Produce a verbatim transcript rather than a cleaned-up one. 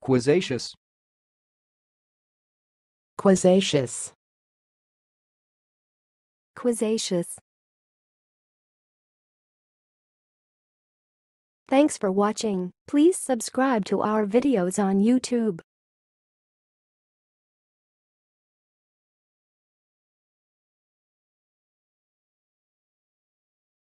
quizzacious, quizzacious, quizzacious. Thanks for watching. Please subscribe to our videos on YouTube.